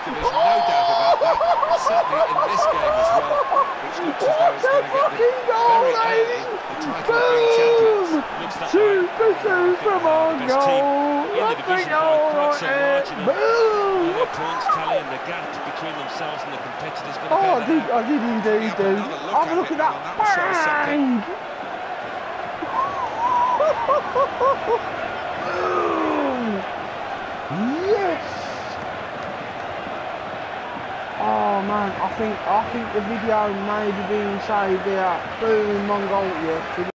First Division, no doubt about that. And certainly in this game as well, which looks as though it's going to get them very early the title of being champions. Looks that way. Best team in the division by quite some margin. And their points tally and the gap between themselves and the competitors going to I did indeed do. Have a look at that. Bang! Yes! Oh man, I think the video may be being saved there. Boom, Mongolia.